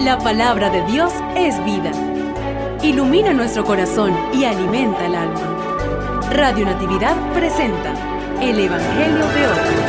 La palabra de Dios es vida. Ilumina nuestro corazón y alimenta el alma. Radio Natividad presenta el Evangelio de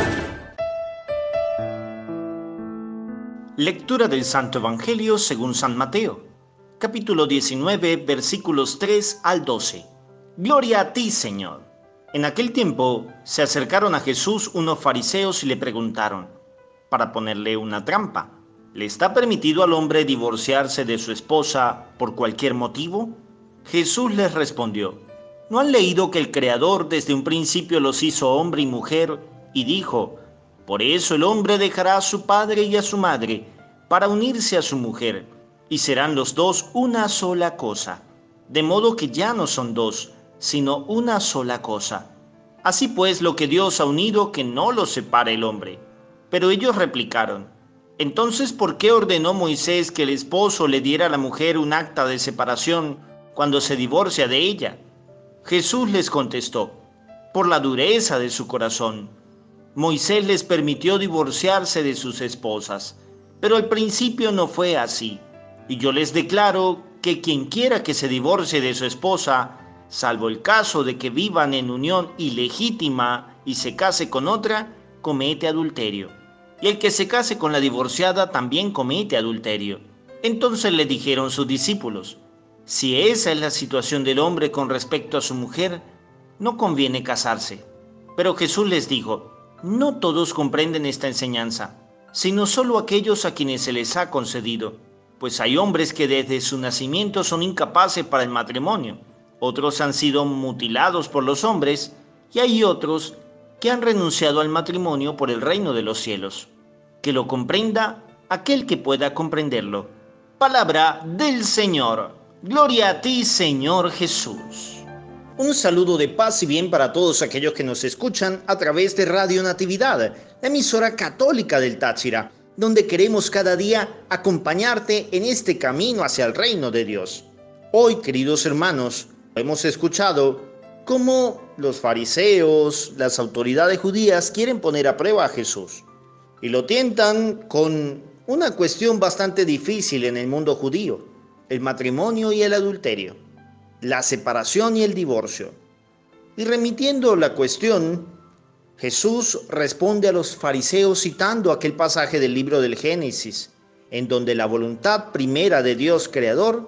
hoy. Lectura del Santo Evangelio según San Mateo, capítulo 19, versículos 3 al 12. Gloria a ti, Señor. En aquel tiempo se acercaron a Jesús unos fariseos y le preguntaron, para ponerle una trampa: ¿le está permitido al hombre divorciarse de su esposa por cualquier motivo? Jesús les respondió: ¿no han leído que el Creador desde un principio los hizo hombre y mujer y dijo: por eso el hombre dejará a su padre y a su madre para unirse a su mujer, y serán los dos una sola cosa? De modo que ya no son dos, sino una sola cosa. Así pues, lo que Dios ha unido, que no lo separe el hombre. Pero ellos replicaron: entonces, ¿por qué ordenó Moisés que el esposo le diera a la mujer un acta de separación cuando se divorcia de ella? Jesús les contestó: por la dureza de su corazón. Moisés les permitió divorciarse de sus esposas, pero al principio no fue así. Y yo les declaro que quien quiera que se divorcie de su esposa, salvo el caso de que vivan en unión ilegítima y se case con otra, comete adulterio. Y el que se case con la divorciada también comete adulterio. Entonces le dijeron sus discípulos: si esa es la situación del hombre con respecto a su mujer, no conviene casarse. Pero Jesús les dijo: no todos comprenden esta enseñanza, sino solo aquellos a quienes se les ha concedido. Pues hay hombres que desde su nacimiento son incapaces para el matrimonio, otros han sido mutilados por los hombres, y hay otros que han renunciado al matrimonio por el reino de los cielos. Que lo comprenda aquel que pueda comprenderlo. Palabra del Señor. Gloria a ti, Señor Jesús. Un saludo de paz y bien para todos aquellos que nos escuchan a través de Radio Natividad, la emisora católica del Táchira, donde queremos cada día acompañarte en este camino hacia el reino de Dios. Hoy, queridos hermanos, hemos escuchado cómo los fariseos, las autoridades judías, quieren poner a prueba a Jesús y lo tientan con una cuestión bastante difícil en el mundo judío: el matrimonio y el adulterio, la separación y el divorcio. Y remitiendo la cuestión, Jesús responde a los fariseos citando aquel pasaje del libro del Génesis, en donde la voluntad primera de Dios Creador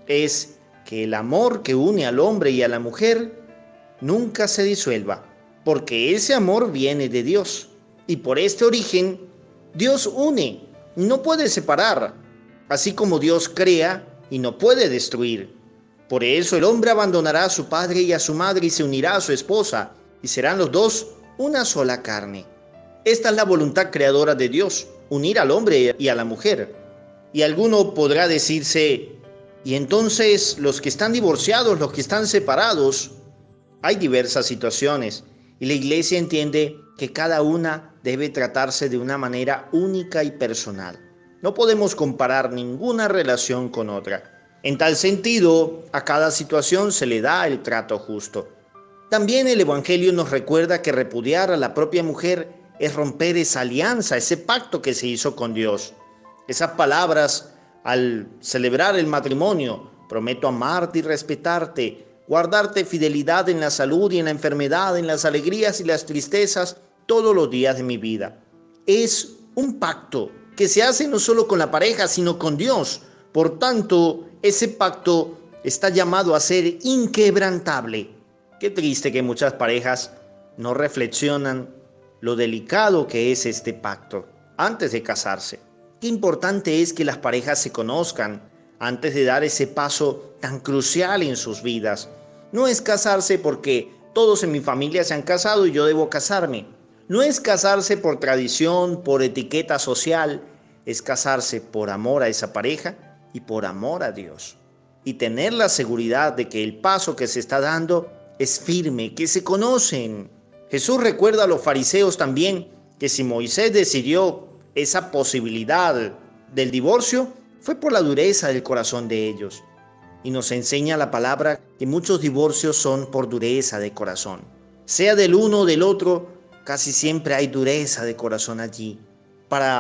es que el amor que une al hombre y a la mujer nunca se disuelva, porque ese amor viene de Dios. Y por este origen, Dios une, no puede separar, así como Dios crea y no puede destruir. Por eso el hombre abandonará a su padre y a su madre y se unirá a su esposa, y serán los dos una sola carne. Esta es la voluntad creadora de Dios, unir al hombre y a la mujer. Y alguno podrá decirse: y entonces los que están divorciados, los que están separados. Hay diversas situaciones y la Iglesia entiende que cada una debe tratarse de una manera única y personal. No podemos comparar ninguna relación con otra. En tal sentido, a cada situación se le da el trato justo. También el Evangelio nos recuerda que repudiar a la propia mujer es romper esa alianza, ese pacto que se hizo con Dios. Esas palabras al celebrar el matrimonio: prometo amarte y respetarte, guardarte fidelidad en la salud y en la enfermedad, en las alegrías y las tristezas, todos los días de mi vida. Es un pacto que se hace no solo con la pareja, sino con Dios. Por tanto, ese pacto está llamado a ser inquebrantable. Qué triste que muchas parejas no reflexionan lo delicado que es este pacto antes de casarse. Qué importante es que las parejas se conozcan antes de dar ese paso tan crucial en sus vidas. No es casarse porque todos en mi familia se han casado y yo debo casarme. No es casarse por tradición, por etiqueta social. Es casarse por amor a esa pareja y por amor a Dios. Y tener la seguridad de que el paso que se está dando es firme, que se conocen. Jesús recuerda a los fariseos también que si Moisés decidió esa posibilidad del divorcio, fue por la dureza del corazón de ellos. Y nos enseña la palabra que muchos divorcios son por dureza de corazón. Sea del uno o del otro, casi siempre hay dureza de corazón allí. Para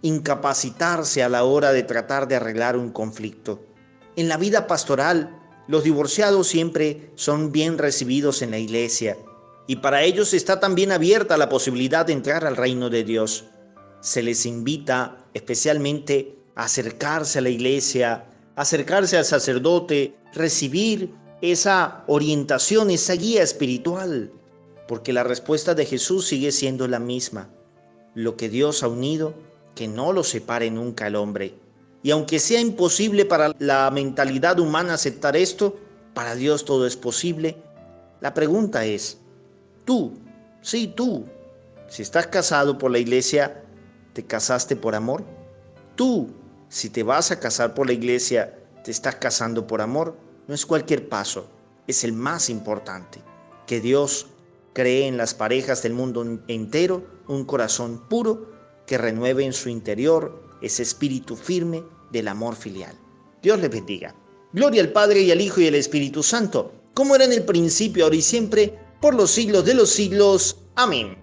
incapacitarse a la hora de tratar de arreglar un conflicto. En la vida pastoral, los divorciados siempre son bien recibidos en la iglesia y para ellos está también abierta la posibilidad de entrar al reino de Dios. Se les invita especialmente a acercarse a la iglesia, acercarse al sacerdote, recibir esa orientación, esa guía espiritual, porque la respuesta de Jesús sigue siendo la misma. Lo que Dios ha unido, que no lo separe nunca el hombre. Y aunque sea imposible para la mentalidad humana aceptar esto, para Dios todo es posible. La pregunta es, tú, sí tú, si estás casado por la iglesia, ¿te casaste por amor? Tú, si te vas a casar por la iglesia, ¿te estás casando por amor? No es cualquier paso, es el más importante. Que Dios cree en las parejas del mundo entero un corazón puro que renueve en su interior ese espíritu firme del amor filial. Dios les bendiga. Gloria al Padre y al Hijo y al Espíritu Santo, como era en el principio, ahora y siempre, por los siglos de los siglos. Amén.